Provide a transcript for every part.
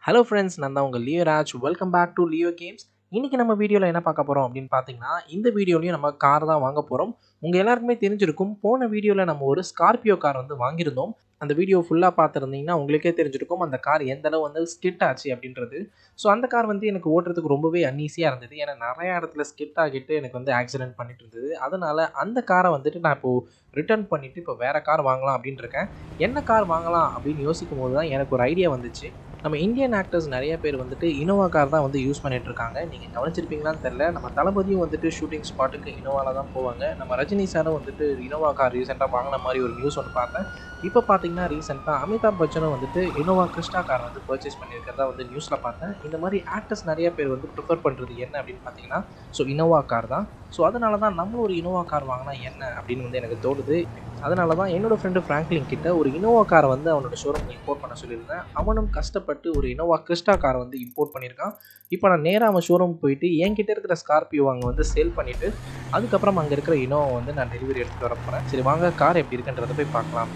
Hello friends, நான் தான் உங்கள் Leo Raj. Welcome back to Leo Games. இன்றைக்கி நம்ம வீடியோவில் என்ன பார்க்க போகிறோம் அப்படின்னு பார்த்தீங்கன்னா, இந்த வீடியோலையும் நம்ம கார் தான் வாங்க போகிறோம். உங்கள் எல்லாருக்குமே தெரிஞ்சிருக்கும், போன வீடியோவில் நம்ம ஒரு ஸ்கார்பியோ கார் வந்து வாங்கியிருந்தோம். அந்த வீடியோ ஃபுல்லாக பார்த்துருந்தீங்கன்னா உங்களுக்கே தெரிஞ்சிருக்கும் அந்த கார் எந்த அளவு வந்து ஸ்கிட் ஆச்சு அப்படின்றது. ஸோ அந்த கார் வந்து எனக்கு ஓட்டுறதுக்கு ரொம்பவே அன்ஈஸியாக இருந்தது. ஏன்னா நிறையா இடத்துல ஸ்கிட் ஆகிட்டு எனக்கு வந்து ஆக்சிடென்ட் பண்ணிட்டு இருந்தது. அதனால் அந்த காரை வந்துட்டு நான் இப்போது ரிட்டர்ன் பண்ணிவிட்டு இப்போ வேறு கார் வாங்கலாம் அப்படின்னு இருக்கேன். என்ன கார் வாங்கலாம் அப்படின்னு யோசிக்கும் போது தான் எனக்கு ஒரு ஐடியா வந்துச்சு. நம்ம இந்தியன் ஆக்டர்ஸ் நிறைய பேர் வந்துட்டு இனோவா கார் தான் வந்து யூஸ் பண்ணிட்டு இருக்காங்க. நீங்கள் கவனிச்சிருப்பீங்களான்னு தெரியல, நம்ம தளபதியும் வந்துட்டு ஷூட்டிங் ஸ்பாட்டுக்கு இனோவாவில் தான் போவாங்க. நம்ம ரஜினி சாரும் வந்துட்டு இனோவா கார் ரீசெண்டாக வாங்கின மாதிரி ஒரு நியூஸ் ஒன்று பார்த்தேன். இப்போ பார்த்தீங்கன்னா ரீசெண்டாக அமிதாப் பச்சனும் வந்துட்டு இனோவா கிறிஸ்டா கார் வந்து பர்ச்சேஸ் பண்ணியிருக்கிறதா வந்து நியூஸில் பார்த்தேன். இந்த மாதிரி ஆக்டர்ஸ் நிறைய பேர் வந்து ப்ரிஃபர் பண்ணுறது என்ன அப்படின்னு பார்த்தீங்கன்னா, ஸோ இனோவா கார் தான். ஸோ அதனால தான் நம்ம ஒரு இனோவா கார் வாங்கினா என்ன அப்படின்னு வந்து எனக்கு தோணுது. அதனால தான் என்னோட ஃப்ரெண்டு ஃப்ராங்க்லின் கிட்ட ஒரு இனோவா காரை வந்து அவனோட ஷோரூமில் இம்போர்ட் பண்ண சொல்லியிருந்தேன். அவனும் கஷ்டப்பட்டு ஒரு இனோவா கிறிஸ்டா கார் வந்து இம்போர்ட் பண்ணியிருக்கான். இப்போ நான் நேராக அவன் ஷோரூம் போயிட்டு என்கிட்ட இருக்கிற ஸ்கார்பியோ அங்கே வந்து சேல் பண்ணிவிட்டு அதுக்கப்புறம் அங்கே இருக்கிற இனோவா வந்து நான் டெலிவரி எடுத்துகிட்டு வர போகிறேன். சரி வாங்க, கார் எப்படி இருக்குன்றதை போய் பார்க்கலாம்.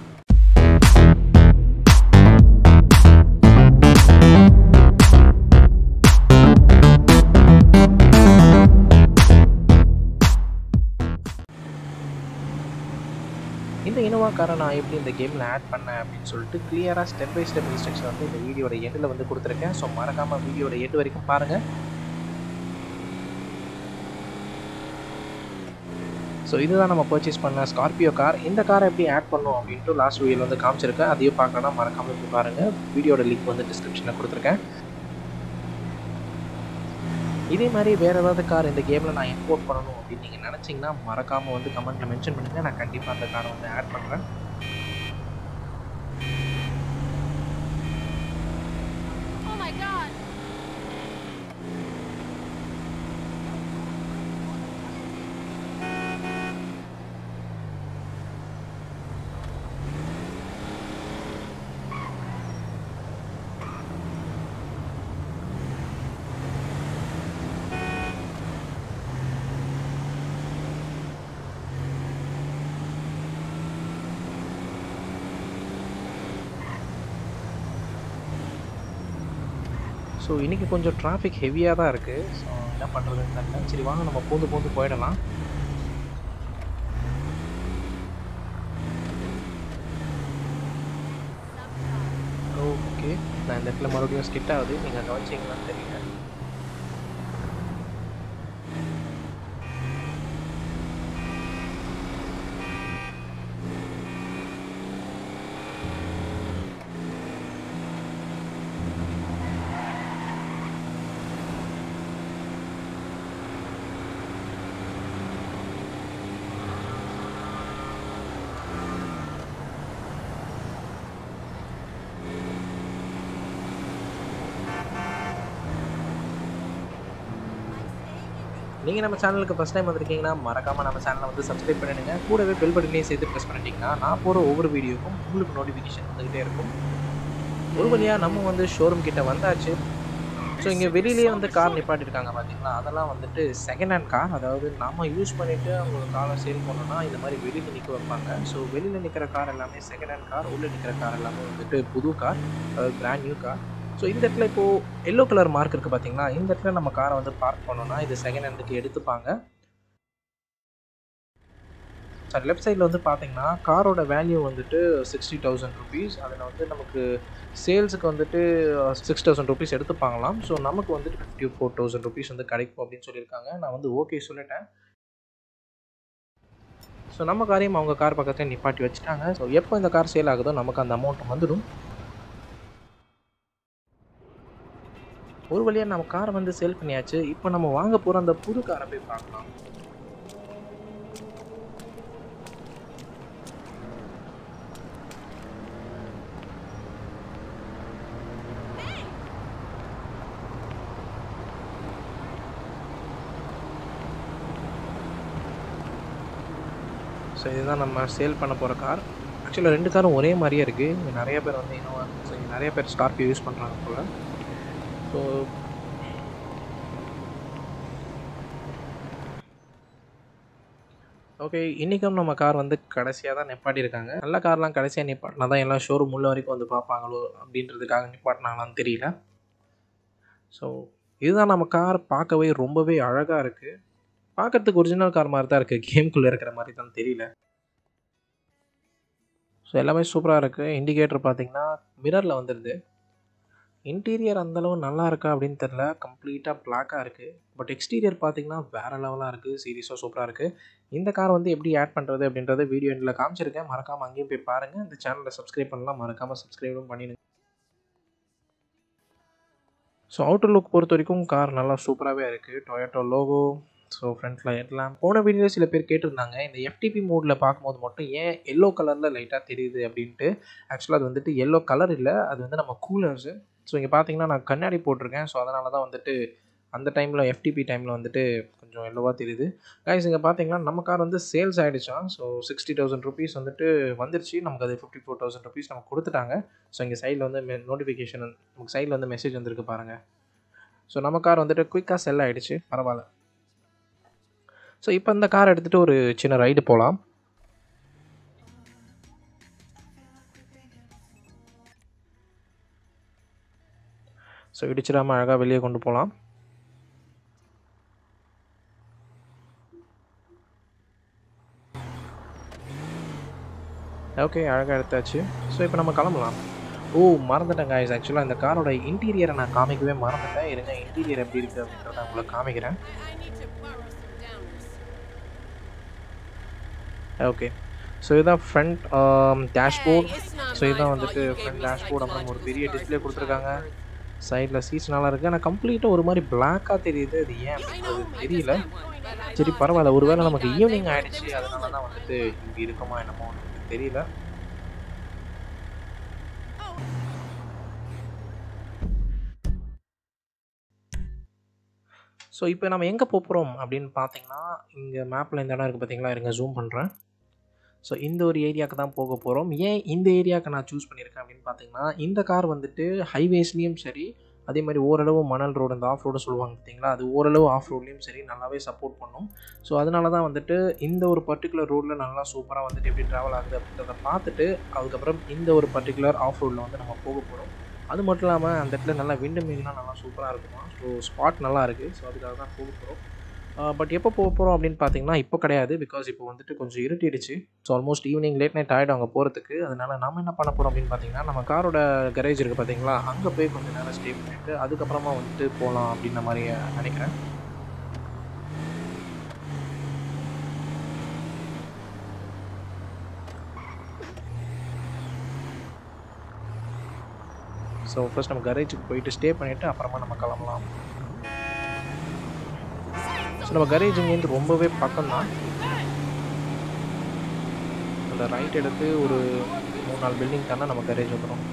இந்த இனோவா காரை நான் எப்படி இந்த கேமில் ஆட் பண்ணேன் அப்படின்னு சொல்லிட்டு கிளியராக ஸ்டெப் பை ஸ்டெப் இன்ஸ்ட்ரக்ஷன் வந்து இந்த வீடியோட எண்டில் வந்து கொடுத்துருக்கேன். ஸோ மறக்காமல் வீடியோட எண்டு வரைக்கும் பாருங்கள். ஸோ இதுதான் நம்ம பர்ச்சேஸ் பண்ண ஸ்கார்பியோ கார். இந்த காரை எப்படி ஆட் பண்ணோம் அப்படின்ட்டு லாஸ்ட் வீடியோவில் வந்து காமிச்சிருக்கேன். அதையும் பார்க்கணும்னா மறக்காமல் போய் பாருங்கள். வீடியோட லிங்க் வந்து டிஸ்கிரிப்ஷனில் கொடுத்துருக்கேன். இதே மாதிரி வேறு ஏதாவது கார் இந்த கேமில் நான் இம்போர்ட் பண்ணணும் அப்படின்னு நீங்கள் நினச்சிங்கன்னா மறக்காமல் வந்து கமெண்ட்டில் மென்ஷன் பண்ணுங்கள். நான் கண்டிப்பாக அந்த காரை வந்து ஆட் பண்ணுறேன். ஸோ இன்றைக்கி கொஞ்சம் டிராஃபிக் ஹெவியாக தான் இருக்குது. ஸோ என்ன பண்ணுறதுன்னு தெரியல. சரி வாங்க நம்ம பூந்து போயிடலாம். ஓகே, நான் இந்த இடத்துல மறுபடியும் ஸ்கிட் ஆகுது. நீங்கள் கவனிச்சிங்களான்னு தெரியல. நீங்கள் நம்ம சேனலுக்கு ஃபஸ்ட் டைம் வந்திருக்கீங்கன்னா மறக்காமல் நம்ம சேனலை வந்து சப்ஸ்கிரைப் பண்ணிடுங்க. கூடவே பெல் பட்டனையும் சேர்த்து ப்ரெஸ் பண்ணிட்டீங்கன்னா நான் போகிற ஒவ்வொரு வீடியோக்கும் உங்களுக்கு நோட்டிஃபிகேஷன் வந்துகிட்டே இருக்கும். ஒரு வழியாக நம்ம வந்து ஷோரூம் கிட்ட வந்தாச்சு. ஸோ இங்கே வெளியிலேயே வந்து கார் நிப்பாட்டிருக்காங்க பார்த்தீங்களா, அதெல்லாம் வந்துட்டு செகண்ட் ஹேண்ட் கார். அதாவது நம்ம யூஸ் பண்ணிவிட்டு அவங்க காரை சேல் பண்ணோன்னா இந்த மாதிரி வெளியில் நிற்க வைப்பாங்க. ஸோ வெளியில் நிற்கிற கார் எல்லாமே செகண்ட் ஹேண்ட் கார், உள்ளே நிற்கிற கார் எல்லாமே வந்துட்டு புது கார், அதாவது பிராண்ட் நியூ கார். ஸோ இந்த இடத்துல இப்போது எல்லோ கலர் மார்க் இருக்குது பார்த்தீங்களா, இந்த இடத்துல நம்ம காரை வந்து பார்க் பண்ணோன்னா இது செகண்ட் ஹேண்டுக்கு எடுத்துப்பாங்க. சார் லெஃப்ட் சைடில் வந்து பார்த்தீங்கன்னா காரோட வேல்யூ வந்துட்டு 60,000 ருபீஸ். அதில் வந்து நமக்கு சேல்ஸுக்கு வந்துட்டு 6,000 ருபீஸ் எடுத்துப்பாங்களாம். ஸோ நமக்கு வந்துட்டு 54,000 ருபீஸ் வந்து கிடைக்கும் அப்படின்னு சொல்லியிருக்காங்க. நான் வந்து ஓகே சொல்லிட்டேன். ஸோ நம்ம காரையும் அவங்க கார் பக்கத்தில் நிப்பாட்டி வச்சுட்டாங்க. ஸோ எப்போ இந்த கார் சேல் ஆகுதோ நமக்கு அந்த அமௌண்ட் வந்துடும். ஒரு வழியாக நம்ம காரை வந்து சேல் பண்ணியாச்சு. இப்போ நம்ம வாங்க போகிற அந்த புது காரை போய் பார்க்கலாம். ஸோ இதுதான் நம்ம சேல் பண்ண போகிற கார். ஆக்சுவலாக 2 காரும் ஒரே மாதிரியே இருக்குது. இங்கே நிறைய பேர் வந்து இனோவா, ஸோ இங்கே நிறைய பேர் ஸ்கார்பியோ யூஸ் பண்ணுறாங்க போல். ஸோ ஓகே, இன்றைக்கும் நம்ம கார் வந்து கடைசியாக தான் நிப்பாட்டியிருக்காங்க. நல்ல கார்லாம் கடைசியாக நிப்பாட்டினா தான் எல்லாம் ஷோரூம் உள்ள வரைக்கும் வந்து பார்ப்பாங்களோ அப்படின்றதுக்காக நிப்பாட்டினாங்களான்னு தெரியல. ஸோ இதுதான் நம்ம கார். பார்க்கவே ரொம்பவே அழகாக இருக்குது. பார்க்கறதுக்கு ஒரிஜினல் கார் மாதிரி தான் இருக்குது, கேம்குள்ளே இருக்கிற மாதிரி தான் தெரியல. ஸோ எல்லாமே சூப்பராக இருக்குது. இண்டிகேட்டர் பார்த்தீங்கன்னா மிரரில் வந்துடுது. இன்டீரியர் அந்தளவு நல்லா இருக்கா அப்படின்னு தெரில, கம்ப்ளீட்டாக பிளாக்காக இருக்குது. பட் எக்ஸ்டீரியர் பார்த்தீங்கன்னா வேறு லெவலாக இருக்குது, சீரியஸாக சூப்பராக இருக்குது. இந்த கார் வந்து எப்படி ஆட் பண்ணுறது அப்படின்றத வீடியோ எண்டில் காமிச்சிருக்கேன். மறக்காமல் அங்கேயும் போய் பாருங்கள். இந்த சேனலை சப்ஸ்கிரைப் பண்ணலாம், மறக்காமல் சப்ஸ்கிரைபும் பண்ணிடுங்க. ஸோ அவுட்டர் லுக் பொறுத்த வரைக்கும் கார் நல்லா சூப்பராகவே இருக்குது. டொயோட்டோ லோகோ, ஸோ ஃப்ரண்ட்டில் ஹெட்லாம்ப். போன வீடியோவில் சில பேர் கேட்டிருந்தாங்க, இந்த எஃப்டிபி மோடில் பார்க்கும்போது மட்டும் ஏன் எல்லோ கலரில் லைட்டாக தெரியுது அப்படின்ட்டு. ஆக்சுவலாக அது வந்துட்டு எல்லோ கலர் இல்லை, அது வந்து நம்ம கூலர்ஸு. ஸோ இங்கே பார்த்தீங்கன்னா நான் கண்ணாடி போட்டிருக்கேன். ஸோ அதனால தான் வந்துட்டு அந்த டைமில் எஃப்டிபி டைமில் வந்துட்டு கொஞ்சம் எல்லோவாக தெரியுது. கைஸ் இங்கே பார்த்தீங்கன்னா நம்ம கார் வந்து சேல்ஸ் ஆகிடுச்சான். ஸோ 60,000 ருபீஸ் வந்துட்டு வந்துருச்சு. நமக்கு அது 54,000 ருபீஸ் நமக்கு கொடுத்துட்டாங்க. ஸோ இங்கே சைடில் வந்து நோட்டிஃபிகேஷன், நமக்கு சைடில் வந்து மெசேஜ் வந்துருக்கு பாருங்கள். ஸோ நம்ம கார் வந்துட்டு குயிக்காக செல் ஆகிடுச்சு, பரவாயில்ல. ஸோ இப்போ இந்த கார் எடுத்துகிட்டு ஒரு சின்ன ரைடு போகலாம். ஸோ இடிச்சிடாமல் அழகாக வெளியே கொண்டு போகலாம். ஓகே, அழகாக எடுத்தாச்சு. ஸோ இப்போ நம்ம கிளம்பலாம். ஓ மறந்துட்டேன் காய்ஸ், ஆக்சுவலாக இந்த காரோட இன்டீரியரை நான் காமிக்கவே மறந்துட்டேன். இருங்க, இன்டீரியர் எப்படி இருக்குது அப்படின்றத உங்களுக்கு காமிக்கிறேன். ஓகே, ஸோ இதுதான் ஃப்ரண்ட் டேஷ்போர்ட். ஸோ இதுதான் வந்துட்டு ஃப்ரண்ட் டேஷ்போர்ட். அப்புறம் ஒரு பெரிய டிஸ்பிளே கொடுத்துருக்காங்க. சைடில் சீட்ஸ் நல்லா இருக்குது, ஆனால் கம்ப்ளீட்டாக ஒரு மாதிரி பிளாக்காக தெரியுது. அது ஏன் அப்படின்றது தெரியல. சரி பரவாயில்ல, ஒருவேளை நமக்கு ஈவினிங் ஆகிடுச்சு, அதனால தான் வந்துட்டு இப்படி இருக்குமா என்னமோ தெரியல. ஸோ இப்போ நம்ம எங்கே போகிறோம் அப்படின்னு பார்த்தீங்கன்னா, இங்கே மேப்பில் இந்த இடம் இருக்குது பார்த்தீங்களா, இருங்க ஜூம் பண்ணுறேன். ஸோ இந்த ஒரு ஏரியாவுக்கு தான் போக போகிறோம். ஏன் இந்த ஏரியாவுக்கு நான் சூஸ் பண்ணியிருக்கேன் அப்படின்னு பார்த்தீங்கன்னா, இந்த கார் வந்துட்டு ஹைவேஸ்லேயும் சரி, அதே மாதிரி ஓரளவு மணல் ரோடு, இந்த ஆஃப் ரோடு சொல்லுவாங்க பார்த்தீங்களா, அது ஓரளவு ஆஃப் ரோட்லேயும் சரி நல்லாவே சப்போர்ட் பண்ணும். ஸோ அதனால தான் வந்துட்டு இந்த ஒரு பர்டிகுலர் ரோடில் நல்லா சூப்பராக வந்துட்டு எப்படி ட்ராவல் ஆகுது அப்படின்றத பார்த்துட்டு, அதுக்கப்புறம் இந்த ஒரு பர்டிகுலர் ஆஃப் ரோடில் வந்து நம்ம போக போகிறோம். அது மட்டும் இல்லாமல் அந்த இடத்துல நல்லா விண்டு மீன்லாம் நல்லா சூப்பராக இருக்குமா. ஸோ ஸ்பாட் நல்லா இருக்குது. ஸோ அதுக்காக தான் போக போகிறோம். பட் எப்போ போக போகிறோம் அப்படின்னு பார்த்தீங்கன்னா, இப்போ கிடையாது. பிகாஸ் இப்போ வந்துட்டு கொஞ்சம் இருட்டிடுச்சு. So almost evening late night ஆகிடும் அங்கே போகிறதுக்கு. அதனால் நம்ம என்ன பண்ண போகிறோம் அப்படின்னு பார்த்தீங்கன்னா, நம்ம காரோட கரேஜ் இருக்குது பார்த்தீங்களா, அங்கே போய் கொஞ்சம் நேரம் ஸ்டே பண்ணிவிட்டு அதுக்கப்புறமா வந்துட்டு போகலாம் அப்படின்ற மாதிரி நினைக்கிறேன். ஸோ ஃபர்ஸ்ட் நம்ம கரேஜுக்கு போயிட்டு ஸ்டே பண்ணிவிட்டு அப்புறமா நம்ம கிளம்பலாம். ஸோ நம்ம கரேஜ் இங்கேருந்து ரொம்பவே பக்கம்தான். அந்த ரைட் எடுத்து ஒரு 3-4 பில்டிங் தானே நம்ம கரேஜ் வந்துடும்.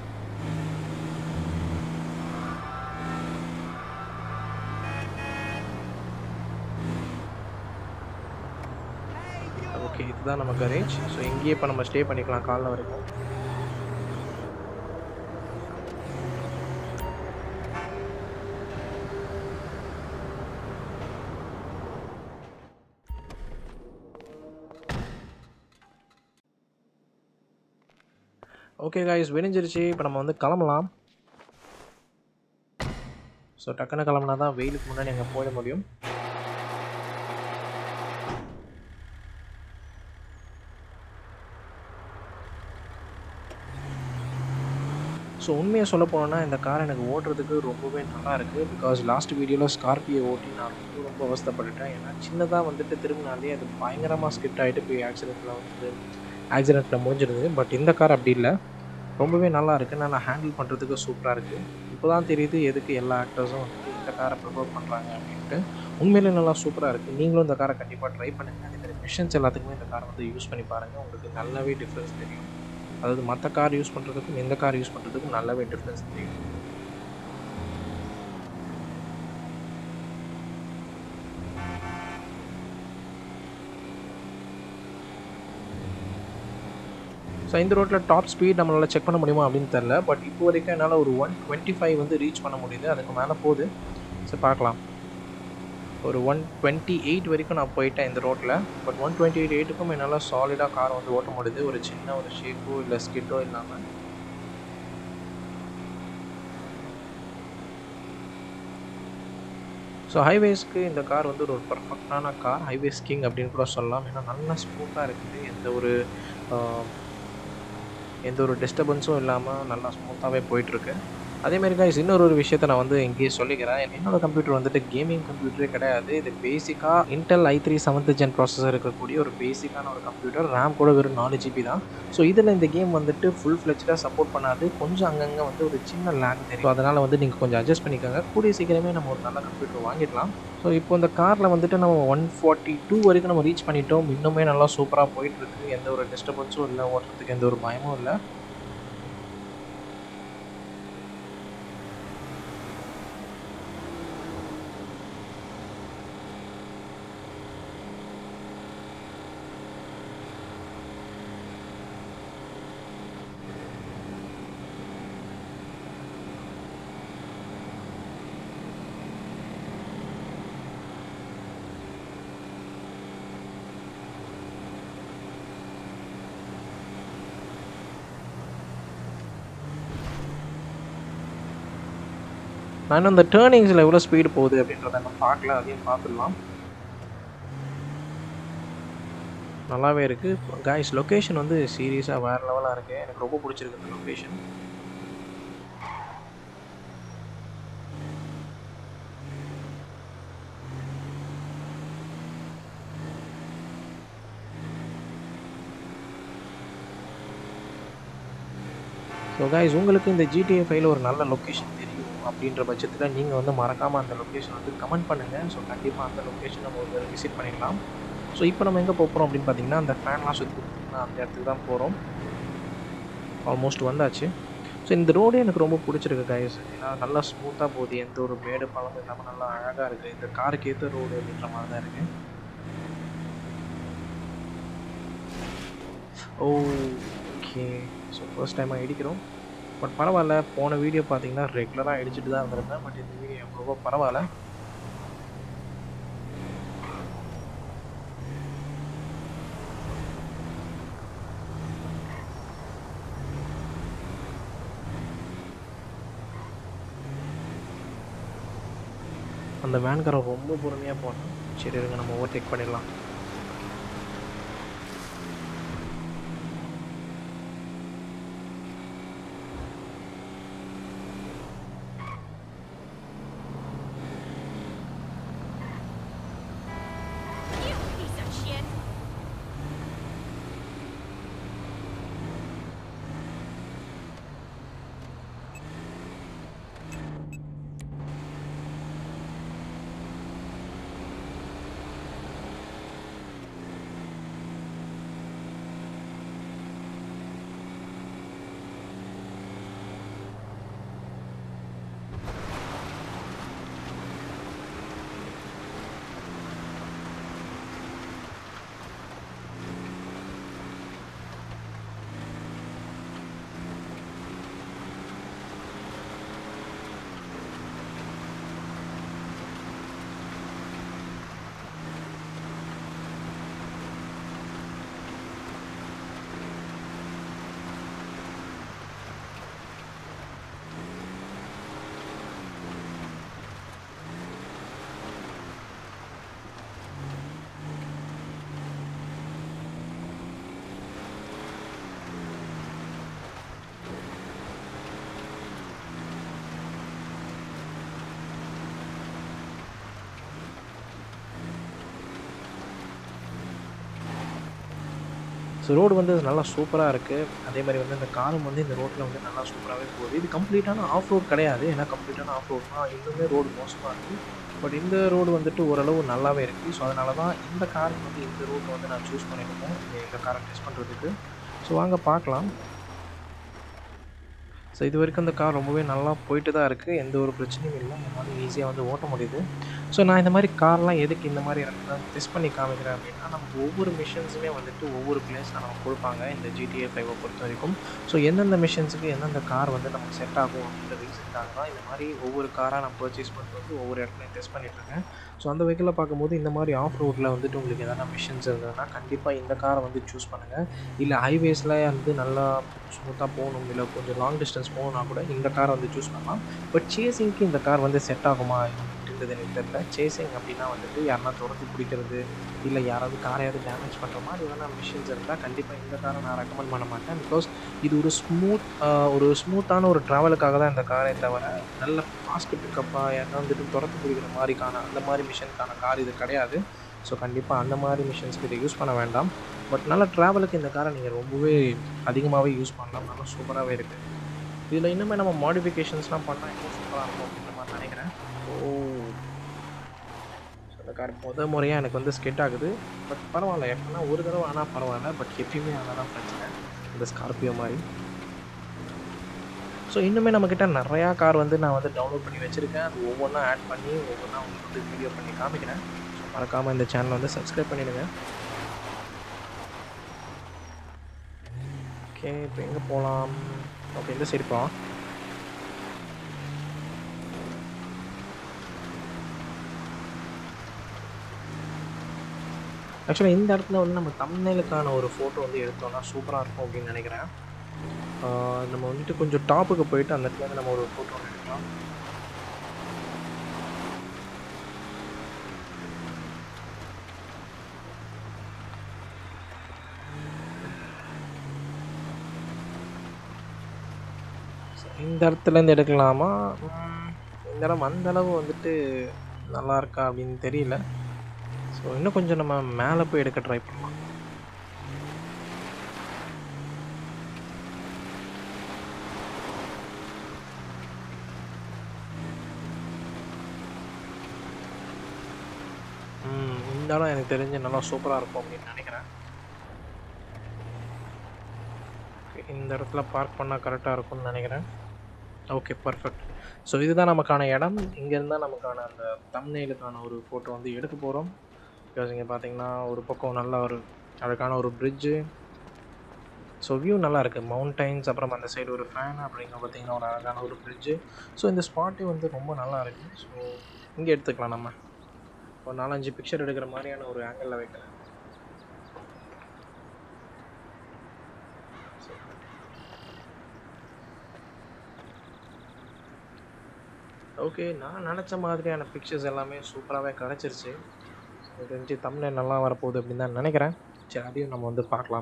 ஓகே, இதுதான் நம்ம கரேஜ். ஸோ இங்கேயே இப்போ நம்ம ஸ்டே பண்ணிக்கலாம் காலைல வரைக்கும். ஓகே காய்ஸ், விடிஞ்சிருச்சு. இப்போ நம்ம வந்து கிளம்பலாம். ஸோ டக்குன்னு கிளம்புனா தான் வெயிலுக்கு முன்னாடி அங்கே போயிட முடியும். ஸோ உண்மையை சொல்ல போனோன்னா இந்த கார் எனக்கு ஓட்டுறதுக்கு ரொம்பவே நல்லா இருக்குது. பிகாஸ் லாஸ்ட் வீடியோவில் ஸ்கார்பியோ ஓட்டி நான் ரொம்ப அவஸ்தைப்பட்டுட்டேன். ஏன்னா சின்னதாக வந்துட்டு திரும்பினாலே அது பயங்கரமாக ஸ்கிட் ஆகிட்டு போய் ஆக்சிடெண்ட்டில் முடிஞ்சிருது. பட் இந்த கார் அப்படி இல்லை, ரொம்பவே நல்லா இருக்குது. நான் ஹேண்டில் பண்ணுறதுக்கு சூப்பராக இருக்குது. இப்போ தான் தெரியுது எதுக்கு எல்லா ஆக்டர்ஸும் வந்துட்டு இந்த காரை ப்ரிஃபர் பண்ணுறாங்க அப்படின்ட்டு. உண்மையிலே நல்லா சூப்பராக இருக்குது. நீங்களும் இந்த காரை கண்டிப்பாக ட்ரை பண்ணுங்கள். அதே மாதிரி மிஷின்ஸ் எல்லாத்துக்குமே இந்த காரை வந்து யூஸ் பண்ணி பாருங்கள். உங்களுக்கு நல்லாவே டிஃப்ரென்ஸ் தெரியும். அதாவது மற்ற கார் யூஸ் பண்ணுறதுக்கும் இந்த கார் யூஸ் பண்ணுறதுக்கும் நல்லாவே டிஃப்ரென்ஸ் தெரியும். ஸோ இந்த ரோட்டில் டாப் ஸ்பீட் நம்மளால் செக் பண்ண முடியுமா அப்படின்னு தெரில. பட் இப்போ வரைக்கும் என்னால் ஒரு 125 வந்து ரீச் பண்ண முடியுது. அதுக்கு மேலே போகுது. ஸோ பார்க்கலாம். ஒரு 128 வரைக்கும் நான் போயிட்டேன் இந்த ரோட்டில். பட் 128க்கும் என்னால் சாலிடாக கார் வந்து ஓட்ட முடியுது, ஒரு சின்ன ஒரு ஷேக்கோ இல்லை ஸ்கிட்டோ இல்லாமல். ஸோ ஹைவேஸ்க்கு இந்த கார் வந்து ஒரு பர்ஃபெக்டான கார், ஹைவேஸ் கிங் அப்படின்னு கூட சொல்லலாம். ஏன்னா நல்லா ஸ்மூத்தாக இருக்குது, எந்த ஒரு டிஸ்டர்பன்ஸும் இல்லாமல் நல்லா ஸ்மூத்தாகவே போயிட்டுருக்கு. அதேமாதிரி கைஸ் இன்னொரு விஷயத்தை நான் வந்து இங்கேயே சொல்லிக்கிறேன். என்னோடய கம்ப்யூட்டர் வந்துட்டு கேமிங் கம்ப்யூட்டரே கிடையாது. இது பேசிக்காக Intel i3 7th gen processor இருக்கக்கூடிய ஒரு பேசிக்கான ஒரு கம்ப்யூட்டர். ரேம் கூட வெறும் 4 GB தான். ஸோ இதில் இந்த கேம் வந்துட்டு ஃபுல் ஃப்ளெஜ்டாக சப்போர்ட் பண்ணாது. கொஞ்சம் அங்கங்கே வந்து ஒரு சின்ன லேக் தெரியும். அதனால் வந்து நீங்கள் கொஞ்சம் அட்ஜஸ்ட் பண்ணிக்கோங்க. கூடிய சீக்கிரமே நம்ம ஒரு நல்ல கம்ப்யூட்டர் வாங்கிடலாம். ஸோ இப்போ இந்த காரில் வந்துட்டு நம்ம 142 வரைக்கும் நம்ம ரீச் பண்ணிட்டோம். இன்னுமே நல்லா சூப்பராக போயிட்டுருக்கு. எந்த ஒரு டிஸ்டர்பன்ஸும் இல்லை, ஓட்டுறதுக்கு எந்த ஒரு பயமும் இல்லை. நான் இன்னும் இந்த டேர்னிங்ஸில் எவ்வளோ ஸ்பீடு போகுது அப்படின்றத நம்ம பார்க்கல, அதையும் பார்த்துடலாம். நல்லாவே இருக்குது கைஸ். லொக்கேஷன் வந்து சீரியஸாக வேறு லெவலாக இருக்குது. எனக்கு ரொம்ப பிடிச்சிருக்கு இந்த லொக்கேஷன். ஸோ கைஸ் உங்களுக்கு இந்த GTA 5ல ஒரு நல்ல லொக்கேஷன் தெரியும் அப்படின்ற பட்சத்தில் நீங்கள் வந்து மறக்காமல் அந்த லொக்கேஷன் வந்து கமெண்ட் பண்ணுங்கள். ஸோ கண்டிப்பாக அந்த லொக்கேஷன் நம்ம ஒரு விசிட் பண்ணிடலாம். ஸோ இப்போ நம்ம எங்கே போகிறோம் அப்படின்னு பார்த்தீங்கன்னா, அந்த ஃபேன்லாம் சுற்றி அந்த இடத்துக்கு தான் போகிறோம். ஆல்மோஸ்ட் வந்தாச்சு. ஸோ இந்த ரோடே எனக்கு ரொம்ப பிடிச்சிருக்கு கைஸ். ஏன்னா நல்லா ஸ்மூத்தாக போகுது, எந்த ஒரு மேடு பழமும் இல்லாமல் நல்லா அழகாக இருக்குது. இந்த காருக்கு ஏற்ற ரோடு அப்படின்ற மாதிரி தான் இருக்குது. ஓகே, ஸோ ஃபர்ஸ்ட் டைமாக இடிக்கிறோம். பட் பரவாயில்ல, போன வீடியோ பார்த்தீங்கன்னா ரெகுலராக இடிச்சிட்டு தான் இருந்திருந்தேன். பட் இந்த வீடியோ ரொம்ப பரவாயில்ல. அந்த வேன்காரன் ரொம்ப பொறுமையாக போனோம். சரி இருங்க, நம்ம ஓவர்டேக் பண்ணிடலாம். ஸோ ரோடு வந்து நல்லா சூப்பராக இருக்குது. அதே மாதிரி வந்து இந்த காரும் வந்து இந்த ரோட்டில் வந்து நல்லா சூப்பராகவே போகுது. இது கம்ப்ளீட்டான ஆஃப் ரோட் கிடையாது. ஏன்னா கம்ப்ளீட்டான ஆஃப் ரோட்னா இன்னுமே ரோடு மோசமாக இருக்குது. பட் இந்த ரோடு வந்துட்டு ஓரளவு நல்லாவே இருக்குது. ஸோ அதனால தான் இந்த காருக்கு வந்து இந்த ரோட்டை வந்து நான் சூஸ் பண்ணியிருக்கேன் இந்த காரை டெஸ்ட் பண்ணுறதுக்கு. ஸோ வாங்க பார்க்கலாம். ஸோ இது வரைக்கும் இந்த கார் ரொம்பவே நல்லா போயிட்டு தான் இருக்குது. எந்த ஒரு பிரச்சனையும் இல்லை. என்னால் ஈஸியாக வந்து ஓட்ட முடியுது. ஸோ நான் இந்த மாதிரி கார்லாம் எதுக்கு இந்த மாதிரி இடத்துல டெஸ்ட் பண்ணி காமிக்கிறேன் அப்படின்னா, நமக்கு ஒவ்வொரு மிஷின்ஸுமே வந்துட்டு ஒவ்வொரு பிளேஸில் நமக்கு கொடுப்பாங்க இந்த GTA 5 பொறுத்த வரைக்கும். ஸோ எந்தெந்த மிஷின்ஸுக்கு எந்தெந்த கார் வந்து நமக்கு செட் ஆகும் அப்படின்ற ரீசனுக்காக தான் இந்த மாதிரி ஒவ்வொரு காராக நான் பர்ச்சேஸ் பண்ணிட்டு வந்து ஒவ்வொரு இடத்துலையும் டெஸ்ட் பண்ணிட்டுருக்கேன். ஸோ அந்த வெஹிக்கிளை பார்க்கும்போது இந்த மாதிரி ஆஃப் ரோட்டில் வந்துட்டு உங்களுக்கு எதனா மிஷின்ஸ் இருந்ததுன்னா கண்டிப்பாக இந்த காரை வந்து சூஸ் பண்ணுங்கள். இல்லை ஹைவேஸில் வந்து நல்லா ஸ்மூத்தாக போகணும், இல்லை கொஞ்சம் லாங் டிஸ்டன்ஸ் போகணுன்னா கூட இந்த காரை வந்து சூஸ் பண்ணலாம். பட் சேசிங்க்கு இந்த கார் வந்து செட் ஆகுமா அப்படின்றது எனக்கு தெரியல. சேசிங் அப்படின்னா வந்துட்டு யாருன்னா துரத்தி பிடிக்கிறது, இல்லை யாராவது காரையாவது டேமேஜ் பண்ணுற மாதிரி எதனா மிஷின்ஸ் இருந்தால் கண்டிப்பாக இந்த காரை நான் ரெக்கமெண்ட் பண்ண மாட்டேன். பிகாஸ் இது ஒரு ஸ்மூத்தான ஒரு ட்ராவலுக்காக தான் இந்த காரை தவிர நல்ல ஃபாஸ்ட் பிக்கப்பாக யாருன்னா வந்துட்டு துரத்தி பிடிக்கிற மாதிரிக்கான அந்த மாதிரி மிஷினுக்கான கார் இது கிடையாது. ஸோ கண்டிப்பாக அந்த மாதிரி மிஷின்ஸ்க்கு இதை யூஸ் பண்ண வேண்டாம். பட் நல்ல ட்ராவலுக்கு இந்த காரை நீங்கள் ரொம்பவே அதிகமாகவே யூஸ் பண்ணலாம். நல்லா சூப்பராகவே இருக்குது. இதில் இன்னுமே நம்ம மாடிஃபிகேஷன்ஸ்லாம் பண்ணால் இன்னும் சூப்பராக இருக்கும் அப்படின்ற மாதிரி நினைக்கிறேன். ஸோ இந்த கார் முறையாக எனக்கு வந்து ஸ்கெட் ஆகுது. பட் பரவாயில்ல, எப்படின்னா ஒரு தடவை ஆனால் பரவாயில்ல, பட் எப்பயுமே ஆனால் தான் பிரச்சனை இந்த ஸ்கார்பியோ மாதிரி. ஸோ இன்னுமே நம்மக்கிட்ட நிறையா கார் வந்து நான் வந்து டவுன்லோட் பண்ணி வச்சுருக்கேன். அது ஒவ்வொன்றா ஆட் பண்ணி ஒவ்வொன்றா உங்களுக்கு வந்து வீடியோ பண்ணி காமிக்கிறேன். ஸோ மறக்காமல் இந்த சேனலை வந்து சப்ஸ்கிரைப் பண்ணிவிடுங்க. ஓகே, இப்போ எங்கே போகலாம்? ஓகே, இந்த சைடு போகலாம். ஆக்சுவலாக இந்த இடத்துல வந்து நம்ம தம்ப்நெயிலுக்கான ஒரு ஃபோட்டோ வந்து எடுத்தோம்னா சூப்பராக இருக்கும் அப்படின்னு நினைக்கிறேன். நம்ம வந்துட்டு கொஞ்சம் டாப்புக்கு போயிட்டு அந்த இடத்துல வந்து நம்ம ஒரு ஃபோட்டோ எடுக்கலாம். இந்த இடத்துலேருந்து எடுக்கலாமா? இந்த இடம் அந்தளவு வந்துட்டு நல்லா இருக்கா அப்படின்னு தெரியல. ஸோ இன்னும் கொஞ்சம் நம்ம மேலே போய் எடுக்க ட்ரை பண்ணலாம். இந்த இடம் எனக்கு தெரிஞ்சு நல்லா சூப்பராக இருக்கும் அப்படின்னு நினைக்கிறேன். இந்த இடத்துல பார்க் பண்ணால் கரெக்டாக இருக்கும்னு நினைக்கிறேன். Okay, perfect. ஸோ இதுதான் நமக்கான இடம். இங்கேருந்தால் நமக்கான அந்த தம்ப்நெயிலுக்கான ஒரு ஃபோட்டோ வந்து எடுக்க போகிறோம். பிகாஸ் இங்கே பார்த்தீங்கன்னா ஒரு பக்கம் நல்லா ஒரு அதுக்கான ஒரு பிரிட்ஜு. ஸோ வியூ நல்லா இருக்குது. மவுண்டைன்ஸ், அப்புறம் அந்த சைடு ஒரு ஃபேன், அப்படிங்க பார்த்தீங்கன்னா ஒரு அழகான ஒரு பிரிட்ஜு. ஸோ இந்த ஸ்பாட்டே வந்து ரொம்ப நல்லா இருக்குது. ஸோ இங்கே எடுத்துக்கலாம். நம்ம ஒரு 4-5 பிக்சர் எடுக்கிற மாதிரியான ஒரு ஆங்கிளில் வைக்கிறேன். ஓகே, நான் நினச்ச மாதிரியான பிக்சர்ஸ் எல்லாமே சூப்பராகவே கிடச்சிருச்சு. ஸோ தெரிஞ்சு தம்ப்நெயில் நல்லா வரப்போகுது அப்படின்னு தான் நினைக்கிறேன். சரி, அதையும் நம்ம வந்து பார்க்கலாம்.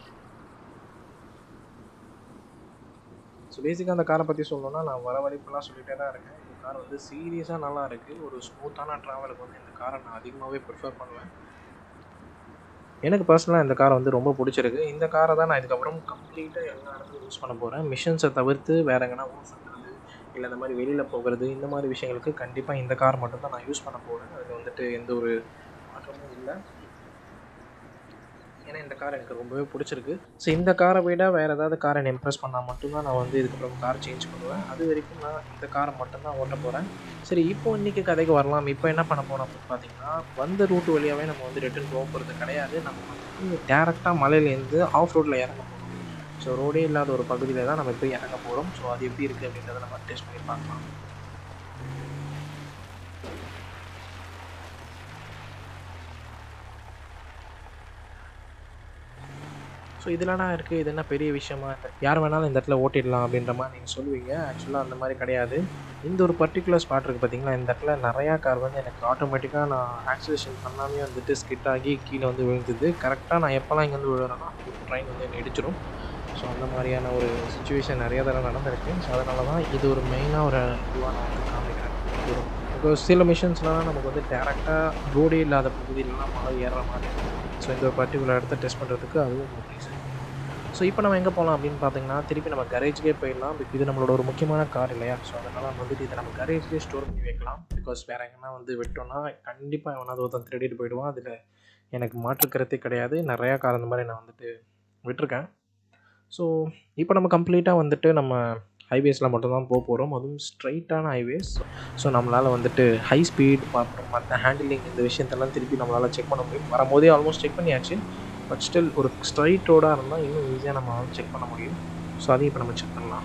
ஸோ பேசிக்காக அந்த காரை பற்றி சொல்லணுன்னா நான் வர வரைப்பெல்லாம் சொல்லிகிட்டே தான் இருக்கேன். இந்த கார் வந்து சீரியஸாக நல்லா இருக்குது. ஒரு ஸ்மூத்தான ட்ராவலுக்கு வந்து இந்த காரை நான் அதிகமாகவே ப்ரிஃபர் பண்ணுவேன். எனக்கு பர்சனலாக இந்த காரை வந்து ரொம்ப பிடிச்சிருக்கு. இந்த காரை தான் நான் இதுக்கப்புறம் கம்ப்ளீட்டாக எல்லா இடத்துலையும் யூஸ் பண்ண போகிறேன். மிஷின்ஸை தவிர்த்து வேறு எங்கன்னா ஊர் சுற்றுறது, இல்லை இந்த மாதிரி வெளியில் போகிறது, இந்த மாதிரி விஷயங்களுக்கு கண்டிப்பாக இந்த கார் மட்டும்தான் நான் யூஸ் பண்ண போகிறேன். அதில் வந்துட்டு எந்த ஒரு மாற்றமும் இல்லை. ஏன்னா இந்த கார் எனக்கு ரொம்பவே பிடிச்சிருக்கு. ஸோ இந்த காரை விட வேறு ஏதாவது காரை என்னை இம்ப்ரெஸ் பண்ணால் மட்டும்தான் நான் வந்து இதுக்கப்புறம் கார் சேஞ்ச் பண்ணுவேன். அது வரைக்கும் நான் இந்த காரை மட்டும்தான் ஓட்ட போகிறேன். சரி, இப்போ இன்றைக்கி கதைக்கு வரலாம். இப்போ என்ன பண்ண போகிறோம் அப்படின்னு பார்த்தீங்கன்னா, வந்த ரூட் வழியாகவே நம்ம வந்து ரிட்டர்ன் போக போகிறது கிடையாது. நம்ம வந்து டேரெக்டாக மலையிலேருந்து ஆஃப் ரோட்டில் இறங்க போகிறோம். ஸோ ரோடே இல்லாத ஒரு பகுதியில் தான் நம்ம போய் இறங்க போகிறோம். ஸோ அது எப்படி இருக்குது அப்படின்றத நம்ம டெஸ்ட் பண்ணி பார்க்கலாம். ஸோ இதெல்லாம் இருக்குது, இது என்ன பெரிய விஷயமா, யார் வேணாலும் இந்த இடத்துல ஓட்டிடலாம் அப்படின்ற மாதிரி நீங்கள் சொல்லுவீங்க. ஆக்சுவலாக அந்த மாதிரி கிடையாது. இந்த ஒரு பர்டிகுலர் ஸ்பாட் இருக்குது பார்த்தீங்களா, இந்த இடத்துல நிறையா கார் வந்து எனக்கு ஆட்டோமேட்டிக்காக நான் ஆக்சிலேஷன் பண்ணாமே வந்துட்டு ஸ்கிட் ஆகி கீழே வந்து விழுந்தது. கரெக்டாக நான் எப்போல்லாம் இங்கேருந்து விழுறேன்னா ட்ரெயின் வந்து என்னை இடிச்சிடும். ஸோ அந்த மாதிரியான ஒரு சுச்சுவேஷன் நிறைய தடவை நடந்திருக்கு. ஸோ அதனால தான் இது ஒரு மெயினாக ஒரு இதுவாக நான் வந்து காமிக்கிறேன். இப்போ சில மிஷின்ஸ்லாம் நமக்கு வந்து டேரெக்டாக ரோடே இல்லாத பகுதியிலலாம் மழை ஏறுற மாதிரி இருக்கும். ஸோ இந்த ஒரு பர்டிகுலர் இடத்த டெஸ்ட் பண்ணுறதுக்கு அதுவும் ஒரு ரீசன். ஸோ இப்போ நம்ம எங்கே போகலாம் அப்படின்னு பார்த்தீங்கன்னா, திருப்பி நம்ம கரேஜ்க்கே போயிடலாம். இது நம்மளோட ஒரு முக்கியமான கார் இல்லையா? ஸோ அதனால் நம்ம வந்துட்டு இதை நம்ம கரேஜ்லேயே ஸ்டோர் பண்ணி வைக்கலாம். பிகாஸ் வேறு எங்கன்னா வந்து விட்டோம்னா கண்டிப்பாக எவனாவது ஒருத்தன் திருடிட்டு போயிடுவான். அதில் எனக்கு மாற்றுக்கிறதே கிடையாது. நிறையா கார் அந்த மாதிரி நான் வந்துட்டு விட்டுருக்கேன். ஸோ இப்போ நம்ம கம்ப்ளீட்டாக வந்துட்டு நம்ம ஹைவேஸில் மட்டும் தான் போகிறோம், அதுவும் ஸ்ட்ரைட்டான ஹைவேஸ். ஸோ நம்மளால் வந்துட்டு ஹை ஸ்பீட் அப்புறம் மற்ற ஹேண்டிலிங் இந்த விஷயத்தெல்லாம் திருப்பி நம்மளால் செக் பண்ண முடியும். வரும்போதே ஆல்மோஸ்ட் செக் பண்ணியாச்சு, பட் ஸ்டில் ஒரு ஸ்ட்ரைட் ரோடாக இருந்தால் இன்னும் ஈஸியாக நம்மளால் செக் பண்ண முடியும். ஸோ அதையும் இப்போ நம்ம செக் பண்ணலாம்.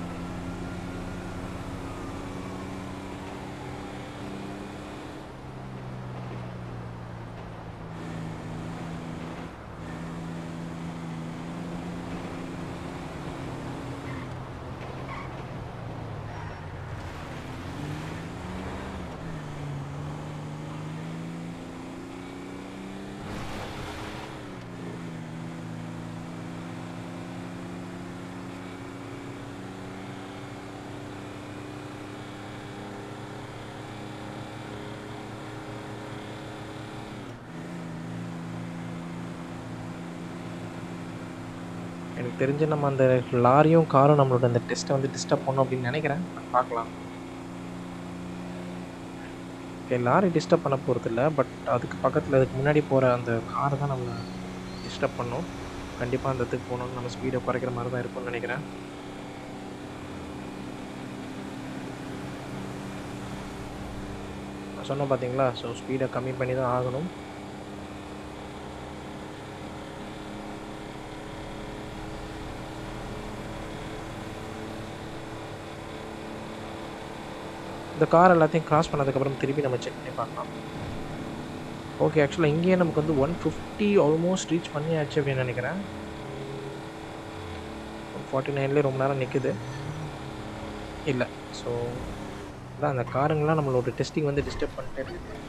எனக்கு தெரிஞ்சு நம்ம அந்த லாரியும் காரும் நம்மளோட அந்த டெஸ்ட்டை வந்து டிஸ்டர்ப் பண்ணோம் அப்படின்னு நினைக்கிறேன். பார்க்கலாம். ஓகே, லாரி டிஸ்டர்ப் பண்ண போகிறது இல்லை, பட் அதுக்கு பக்கத்தில் அதுக்கு முன்னாடி போகிற அந்த காரை தான் நம்மளை டிஸ்டர்ப் பண்ணோம். கண்டிப்பாக அந்த இடத்துக்கு போகணுன்னு நம்ம ஸ்பீடை குறைக்கிற மாதிரி தான் இருக்கும்னு நினைக்கிறேன். நான் சொன்னேன் பார்த்தீங்களா, ஸோ ஸ்பீடை கம்மி பண்ணி தான் ஆகணும். இந்த கார் எல்லாத்தையும் கிராஸ் பண்ணதுக்கப்புறம் திருப்பி நம்ம செக் பண்ணி பார்க்கலாம். ஓகே, ஆக்சுவலாக இங்கேயே நமக்கு வந்து 150 ஆல்மோஸ்ட் ரீச் பண்ணியாச்சு அப்படின்னு நினைக்கிறேன். 149லேயே ரொம்ப நேரம் நிற்குது இல்லை. ஸோ அதான் அந்த காருங்கெலாம் நம்மளோட டெஸ்டிங் வந்து டிஸ்டர்ப் பண்ணிட்டே இருக்குது.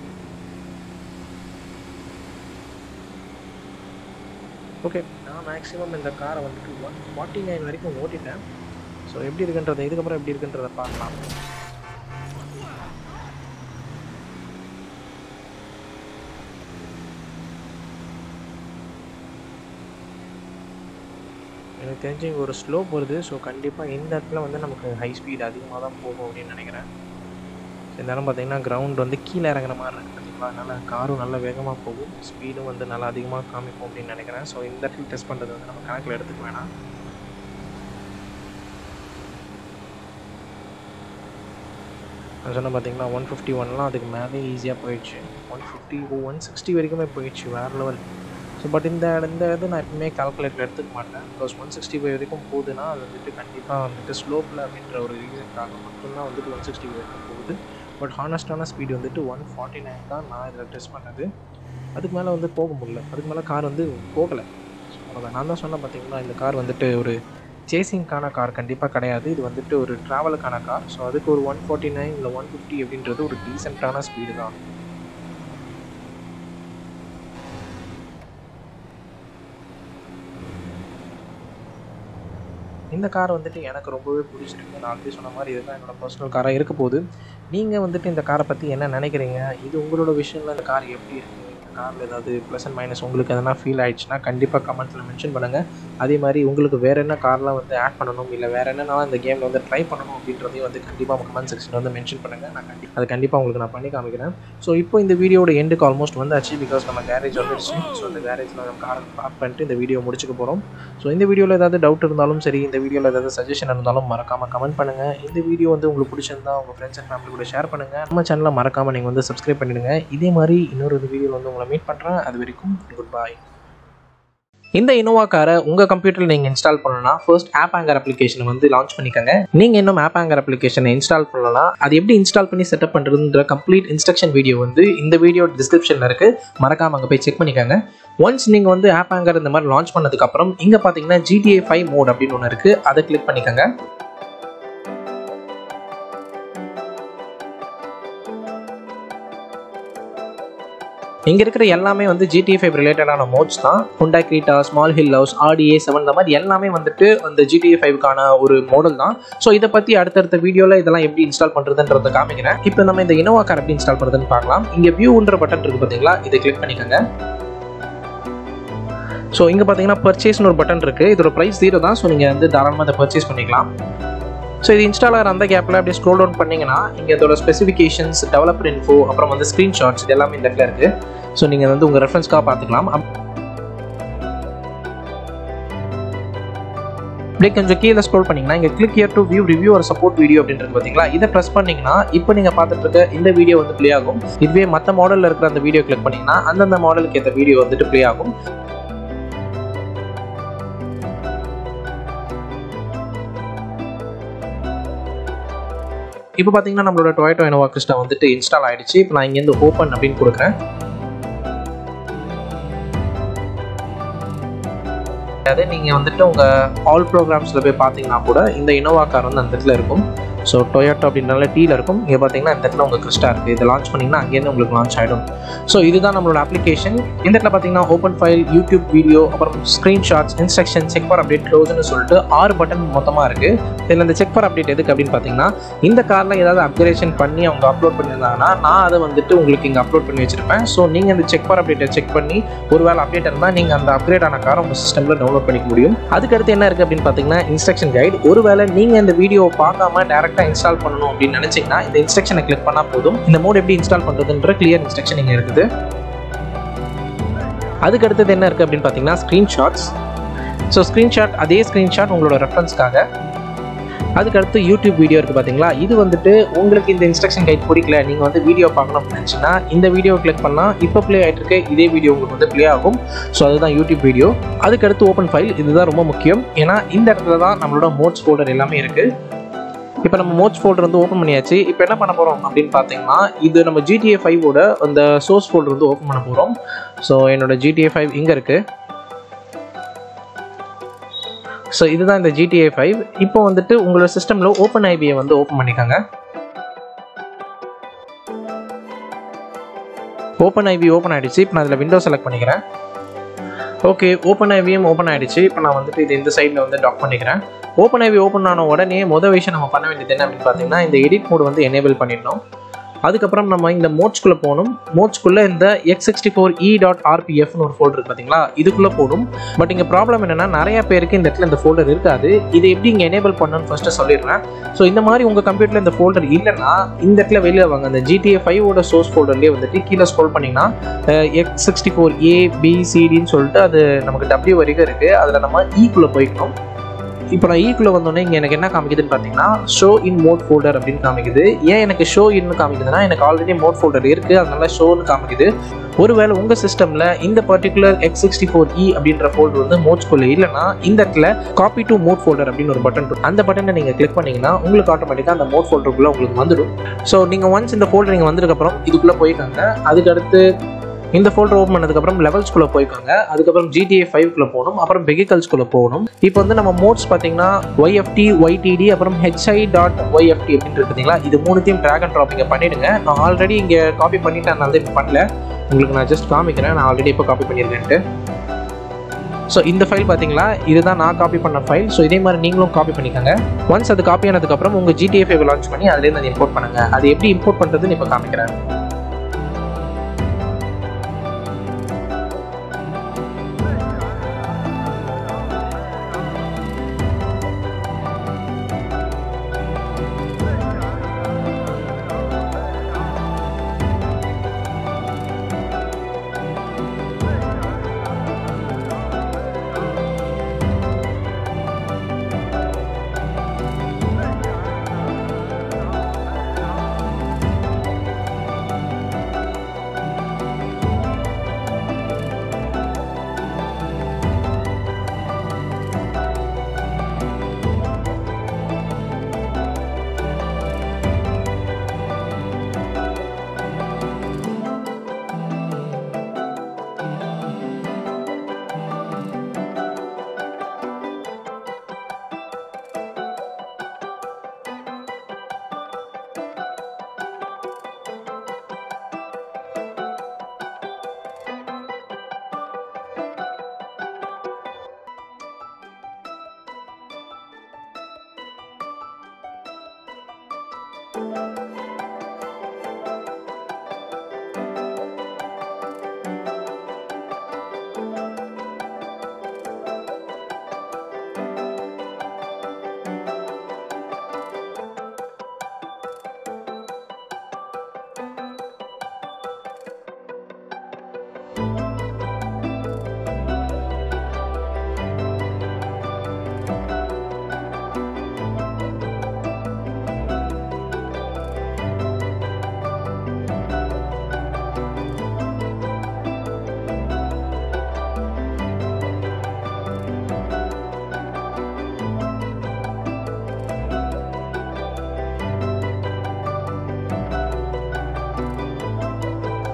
ஓகே, நான் மேக்ஸிமம் இந்த காரை வந்துட்டு 149 வரைக்கும் ஓட்டிட்டேன். ஸோ எப்படி இருக்குன்றதை இதுக்கப்புறம் எப்படி இருக்குன்றதை பார்க்கலாம். எனக்கு தெரிஞ்சு இங்கே ஒரு ஸ்லோப் வருது. ஸோ கண்டிப்பாக இந்த இடத்துல வந்து நமக்கு ஹை ஸ்பீட் அதிகமாக தான் போகும் அப்படின்னு நினைக்கிறேன். இந்த நேரம் பார்த்தீங்கன்னா கிரவுண்ட் வந்து கீழே இறங்குற மாதிரி இருக்குது பார்த்தீங்களா, அதனால் காரும் நல்லா வேகமாக போகும், ஸ்பீடும் வந்து நல்லா அதிகமாக காமிக்கும் அப்படின்னு நினைக்கிறேன். ஸோ இந்த இடத்துல டெஸ்ட் பண்ணுறது வந்து நம்ம கணக்கில் எடுத்துக்க வேணாம். நான் சொன்ன பார்த்தீங்களா 151லாம் அதுக்கு மேலே ஈஸியாக போயிடுச்சு. 150 160 வரைக்குமே போயிடுச்சு, வேறு லெவல். ஸோ பட் இந்த இது நான் எப்பவுமே கால்குலேட்டர் எடுத்துக்க மாட்டேன். பிகாஸ் 165 வரைக்கும் போகுதுன்னா அது வந்துட்டு கண்டிப்பாக வந்துட்டு ஸ்லோப்பில் அப்படின்ற ஒரு ரீசனுக்காக மட்டும்தான் வந்துட்டு 160 வரைக்கும் போகுது. பட் ஹானஸ்டான ஸ்பீடு வந்துட்டு 149 தான் நான் இதில் டெஸ்ட் பண்ணது. அதுக்கு மேலே வந்து போக முடியல, அதுக்கு மேலே கார் வந்து போகலை. ஸோ அவ்வளோதான். நான் தான் சொன்னேன் பார்த்தீங்களா, இந்த கார் வந்துட்டு ஒரு சேசிங்கான கார் கண்டிப்பாக கிடையாது, இது வந்துட்டு ஒரு ட்ராவலுக்கான கார். ஸோ அதுக்கு ஒரு 149 இல்லை 150 அப்படின்றது ஒரு டீசெண்டான ஸ்பீடு தான். இந்த கார் வந்துட்டு எனக்கு ரொம்பவே பிடிச்சிருக்கு. நான் ஆல்ரெடி சொன்ன மாதிரி இதுதான் என்னோட பர்சனல் காராக இருக்க போகுது. நீங்கள் வந்துட்டு இந்த காரை பற்றி என்ன நினைக்கிறீங்க? இது உங்களோட விஷயம்ல இந்த கார் எப்படி இருக்குது? இந்த காரில் ஏதாவது ப்ளஸ் அண்ட் மைனஸ் உங்களுக்கு எதனா ஃபீல் ஆகிடுச்சுன்னா கண்டிப்பாக கமெண்ட்டில் மென்ஷன் பண்ணுங்கள். அதே மாதிரி உங்களுக்கு வேறு என்ன கார்லாம் வந்து ஆட் பண்ணணும், இல்லை வேறு என்னென்னா இந்த கேமில் வந்து ட்ரை பண்ணணும் அப்படின்றதையும் வந்து கண்டிப்பாக கமெண்ட் செக்ஷனில் வந்து மென்ஷன் பண்ணுங்கள். நான் அது கண்டிப்பாக உங்களுக்கு நான் பண்ணி காமிக்கிறேன். ஸோ இப்போ இந்த வீடியோட எண்டுக்கு ஆல்மோஸ்ட் வந்தாச்சு, பிகாஸ் நம்ம கேரேஜ் வந்துடுச்சு. ஸோ இந்த கேரேஜில் நம்ம காரை பார்க் பண்ணிட்டு இந்த வீடியோ முடிச்சுக்க போகிறோம். ஸோ இந்த வீடியோவில் ஏதாவது டவுட் இருந்தாலும் சரி, இந்த வீடியோவில் ஏதாவது சஜஷன் இருந்தாலும் மறக்காமல் கமெண்ட் பண்ணுங்கள். இந்த வீடியோ வந்து உங்களுக்கு பிடிச்சிருந்தா உங்கள் ஃப்ரெண்ட்ஸ் அண்ட் ஃபேமிலி கூட ஷேர் பண்ணுங்கள். நம்ம சேனலை மறக்காமல் நீங்கள் வந்து சப்ஸ்கிரைப் பண்ணிடுங்க. இதே மாதிரி இன்னொரு வீடியோவில் வந்து உங்களை மீட் பண்ணுறேன். அது வரைக்கும் குட் பை. இந்த இனோவா காரை உங்கள் கம்ப்யூட்டரில் நீங்கள் இன்ஸ்டால் பண்ணணும்னா ஃபர்ஸ்ட் ஆப் ஆங்கர் அப்ளிகேஷனை வந்து லான்ச் பண்ணிக்கோங்க. நீங்கள் இன்னும் ஆப் ஆங்கர் அப்ளிகேஷனை இன்ஸ்டால் பண்ணலாம். அது எப்படி இன்ஸ்டால் பண்ணி செட்டப் பண்ணுறதுன்ற கம்ப்ளீட் இன்ஸ்ட்ரக்ஷன் வீடியோ வந்து இந்த வீடியோ டிஸ்கிரிப்ஷனில் இருக்குது, மறக்காமல் அங்கே போய் செக் பண்ணிக்கோங்க. ஒன்ஸ் நீங்கள் வந்து ஆப் ஆங்கர் இந்த மாதிரி லான்ச் பண்ணதுக்கப்புறம் இங்கே பார்த்தீங்கன்னா GTA 5 மோட் அப்படின்னு ஒன்று இருக்குது, அதை கிளிக் பண்ணிக்கோங்க. இங்கே இருக்கிற எல்லாமே வந்து GTA 5 ரிலேட்டடான மோட்ஸ் தான். Hyundai Creta, Small Hill House, Audi A7 இந்த மாதிரி எல்லாமே வந்துட்டு அந்த GTA 5க்கான ஒரு மாடல் தான். ஸோ இதை பற்றி அடுத்தடுத்த வீடியோவில் இதெல்லாம் எப்படி இன்ஸ்டால் பண்ணுறதுன்றதை காமிக்கிறேன். இப்போ நம்ம இந்த இனோவா கார் எப்படி இன்ஸ்டால் பண்ணுறதுன்னு பார்க்கலாம். இங்கே வியூன்ற பட்டன் இருக்குது பார்த்தீங்களா, இதை கிளிக் பண்ணிக்கோங்க. ஸோ இங்கே பார்த்தீங்கன்னா பர்ச்சேஸ்னு ஒரு பட்டன் இருக்குது. இதோட ப்ரைஸ் 0 தான். ஸோ நீங்கள் வந்து தாராளமாக அதை பர்ச்சேஸ் பண்ணிக்கலாம். ஸோ இது இன்ஸ்டால் ஆகிற அந்த கேப்பில் அப்படியே ஸ்க்ரோல் டவுன் பண்ணிங்கன்னா இங்கே இதோட ஸ்பெசிஃபிகேஷன்ஸ், டெவலப்பர் இன்ஃபோ, அப்புறம் வந்து ஸ்க்ரீன்ஷாட்ஸ் இது எல்லாமே இந்த இடத்துல இருக்குது. ஸோ நீங்கள் வந்து உங்கள் ரெஃபரன்ஸ்க்காக பார்த்துக்கலாம். இப்படி கொஞ்சம் கீழே ஸ்க்ரோல் பண்ணீங்கன்னா இங்கே click here to view review ஒரு சப்போர்ட் வீடியோ அப்படின்றது பார்த்தீங்களா, இதை ப்ரெஸ் பண்ணீங்கன்னா இப்போ நீங்கள் பார்த்துட்டு இருக்க இந்த வீடியோ வந்து ப்ளே ஆகும். இதுவே மற்ற மாடலில் இருக்கிற அந்த வீடியோ கிளிக் பண்ணீங்கன்னா அந்தந்த மாடலுக்கு ஏற்ற வீடியோ வந்துட்டு ப்ளே ஆகும். இப்போ பார்த்தீங்கன்னா நம்மளோட டொயோட்டோ இனோவா கிறிஸ்டா வந்துட்டு இன்ஸ்டால் ஆயிடுச்சு. இப்போ நான் இங்கேருந்து ஓப்பன் அப்படின்னு கொடுக்குறேன். அதே நீங்கள் வந்துட்டு உங்கள் ஆல் ப்ரோக்ராம்ஸில் போய் பார்த்தீங்கன்னா கூட இந்த இனோவா கார் வந்து அந்த இடத்துல இருக்கும். ஸோ டொயோட்டோ அப்படின்றனால டீல இருக்கும். இங்கே பார்த்தீங்கன்னா இந்த இடத்துல உங்கள் கிறிஸ்டா இருக்குது. இதை லான்ச் பண்ணிங்கன்னா அங்கேருந்து உங்களுக்கு லான்ச் ஆகிடும். ஸோ இதுதான் நம்மளோட அப்ளிகேஷன். இந்த இடத்துல பார்த்தீங்கன்னா ஓப்பன் ஃபைல், யூடியூப் வீடியோ, அப்புறம் screenshots, instruction, check for update, க்ளோஸ்னு சொல்லிட்டு 6 பட்டன் மொத்தமாக இருக்குது. இதில் இந்த செக் ஃபார் அப்டேட் எதுக்கு அப்படின்னு பார்த்தீங்கன்னா, இந்த காரில் ஏதாவது அப்கிரேஷன் பண்ணி அவங்க அப்லோட் பண்ணியிருந்தாங்கன்னா நான் அதை வந்துட்டு உங்களுக்கு இங்கே அப்லோட் பண்ணி வச்சிருப்பேன். ஸோ நீங்கள் அந்த செக் ஃபார் அப்டேட்டை செக் பண்ணி ஒரு வேலை அப்டேட் இருந்தால் நீங்கள் அந்த அப்கிரேட் ஆன காரை உங்கள் சிஸ்டமில் டவுன்லோட் பண்ணிக்க முடியும். அதுக்கடுத்து என்ன இருக்குது அப்படின்னு பார்த்தீங்கன்னா இன்ஸ்ட்ரக்ஷன் கைட். ஒருவேளை நீங்கள் இந்த வீடியோவை பார்க்காம டேரெக்டாக இன்ஸ்டால் பண்ணணும் அப்படின்னு நினைச்சீங்கன்னா இந்த இன்ஸ்ட்ரக்ஷனை கிளிக் பண்ணா போதும். இந்த மோட் எப்படி இன்ஸ்டால் பண்றதுன்ற கிளியர் இன்ஸ்ட்ரக்ஷன் இங்க இருக்குது. அதுக்கு அடுத்தது என்ன இருக்கு அப்படின்னு பாத்தீங்கன்னா ஸ்கிரீன்ஷாட்ஸ். ஸோ ஸ்கிரீன்ஷாட், அதே ஸ்கிரீன்ஷாட் உங்களோட ரெஃபரன்ஸ்க்காக. அதுக்கடுத்து யூடியூப் வீடியோ இருக்குது பார்த்தீங்களா, இது வந்துட்டு உங்களுக்கு இந்த இன்ஸ்ட்ரக்ஷன் கைட் பிடிக்கல, நீங்கள் வந்து வீடியோ பார்க்கணும் நினச்சிங்கன்னா இந்த வீடியோ கிளிக் பண்ணால் இப்போ ப்ளே ஆகிட்டு இருக்க இதே வீடியோ உங்களுக்கு வந்து ப்ளே ஆகும். ஸோ அதுதான் யூடியூப் வீடியோ. அதுக்கடுத்து ஓப்பன் ஃபைல், இதுதான் ரொம்ப முக்கியம். ஏன்னா இந்த இடத்துல தான் நம்மளோட மோட்ஸ் ஃபோல்டர் எல்லாமே இருக்குது. இப்போ நம்ம மோட்ஸ் ஃபோல்டர் வந்து ஓப்பன் பண்ணியாச்சு. இப்போ என்ன பண்ண போகிறோம் அப்படின்னு பார்த்தீங்கன்னா, இது நம்ம GTA 5ஓட அந்த சோர்ஸ் ஃபோல்டர் வந்து ஓப்பன் பண்ண போகிறோம். ஸோ என்னோட GTA 5 இங்கே இருக்குது. ஸோ இதுதான் இந்த GTA 5. இப்போ வந்துட்டு உங்களோட சிஸ்டமில் ஓப்பன் ஐபியை வந்து ஓப்பன் பண்ணிக்கோங்க. ஓப்பன் ஐபி ஓப்பன் ஆகிடுச்சு. இப்போ நான் அதில் விண்டோ செலக்ட் பண்ணிக்கிறேன். ஓகே, ஓப்பன் ஐபியும் ஓப்பன் ஆகிடுச்சு. இப்போ நான் வந்துட்டு இது இந்த சைடில் வந்து டாக் பண்ணிக்கிறேன். ஓப்பன் ஐபி ஓப்பன் ஆன உடனே மொதல் விஷயம் நம்ம பண்ண வேண்டியது என்ன அப்படின்னு பார்த்தீங்கன்னா, இந்த எடிட் மோட் வந்து எனேபிள் பண்ணிடணும். அதுக்கப்புறம் நம்ம இந்த மோட்ஸ்குள்ளே போகணும். மோட்ஸ்குள்ளே இந்த x64e.rpfனு ஒரு ஃபோல்டர் இருக்குது பார்த்தீங்களா, இதுக்குள்ளே போகணும். பட் இங்கே ப்ராப்ளம் என்னென்னா, நிறைய பேருக்கு இந்த இடத்துல இந்த ஃபோல்டர் இருக்காது. இதை எப்படி இங்கே எனேபிள் பண்ணணும்னு ஃபஸ்ட்டு சொல்லிடுறேன். ஸோ இந்த மாதிரி உங்கள் கம்ப்யூட்டரில் இந்த ஃபோல்டர் இல்லைன்னா இந்த இடத்துல வெளியில் வாங்க. அந்த GTA 5ஓட சோர்ஸ் ஃபோல்டர்லேயே வந்துட்டு கீழே ஸ்க்ரோல் பண்ணிங்கன்னா x64abcdன்னு சொல்லிட்டு அது நமக்கு W வரைக்கும் இருக்குது. அதில் நம்ம ஈக்குள்ளே போய்க்கணும். இப்போ நான் ஈக்குள்ளே வந்தோடனே இங்கே எனக்கு என்ன காமிக்குதுன்னு பார்த்தீங்கன்னா, ஷோ இன் மோட் ஃபோல்டர் அப்படின்னு காமிக்குது. ஏன் எனக்கு ஷோ இன்னு காமிக்குதுன்னா, எனக்கு ஆல்ரெடி மோட் ஃபோல்டர் இருக்குது, அதனால ஷோன்னு காமிக்குது. ஒருவேளை உங்கள் சிஸ்டமில் இந்த பர்டிகுலர் x64e அப்படின்ற ஃபோல்டர் வந்து மோட்ஸ்குள்ளே இல்லைன்னா இந்த இடத்துல காப்பி டு மோட் ஃபோல்டர் அப்படின்னு ஒரு பட்டன் இருக்கும். அந்த பட்டனை நீங்கள் கிளிக் பண்ணிங்கன்னா உங்களுக்கு ஆட்டோமேட்டிக்காக அந்த மோட் ஃபோல்டருக்குள்ளே உங்களுக்கு வந்துடும். ஸோ நீங்கள் ஒன்ஸ் இந்த ஃபோல்டர் நீங்கள் வந்ததுக்கப்புறம் இதுக்குள்ளே போய்க்காங்க. அதுக்கடுத்து இந்த ஃபோல்டர் ஓப்பன் பண்ணதுக்கப்புறம் லெவல்ஸ்குள்ளே போய்க்காங்க. அதுக்கப்புறம் GTA 5குள்ளே போகணும். அப்புறம் வெஹிக்கல்ஸ்குள்ளே போகணும். இப்போ வந்து நம்ம மோட்ஸ் பார்த்தீங்கன்னா YFT, YTD, அப்புறம் HI.YFT அப்படின்னு பார்த்தீங்களா, இது மூணுத்தையும் ட்ராக் அண்ட் ட்ராப் இங்கே பண்ணிவிடுங்க. நான் ஆல்ரெடி இங்கே காப்பி பண்ணிவிட்டேன், அதனால தான் இப்போ பண்ணல. உங்களுக்கு நான் ஜஸ்ட் காமிக்கிறேன் நான் ஆல்ரெடி இப்போ காப்பி பண்ணியிருக்கேன்ட்டு. ஸோ இந்த ஃபைல் பார்த்தீங்களா, இதுதான் நான் காப்பி பண்ண ஃபைல். ஸோ இதே மாதிரி நீங்களும் காப்பி பண்ணிக்கோங்க. ஒன்ஸ் அது காப்பி ஆனதுக்கப்புறம் உங்கள் GTA 5 லான்ச் பண்ணி அதுலேருந்து அதை இம்போர்ட் பண்ணுங்கள். அது எப்படி இம்போர்ட் பண்ணுறதுன்னு இப்போ காமிக்கிறேன்.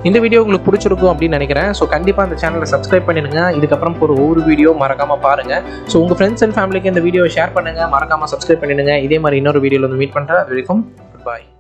இந்த வீடியோ உங்களுக்கு பிடிச்சிருக்கும் அப்படின்னு நினைக்கிறேன். ஸோ கண்டிப்பாக இந்த சேனலை சப்ஸ்கிரைப் பண்ணிடுங்க. இதுக்கப்புறம் ஒரு ஒவ்வொரு வீடியோ மறக்காமல் பாருங்கள். ஸோ உங்கள் ஃப்ரெண்ட்ஸ் அண்ட் ஃபேமிலிக்கு இந்த வீடியோ ஷேர் பண்ணுங்கள். மறக்காமல் சப்ஸ்கிரைப் பண்ணிடுங்க. இதே மாதிரி இன்னொரு வீடியோவில் வந்து மீட் பண்ணுறேன். அது வரைக்கும் பாய்.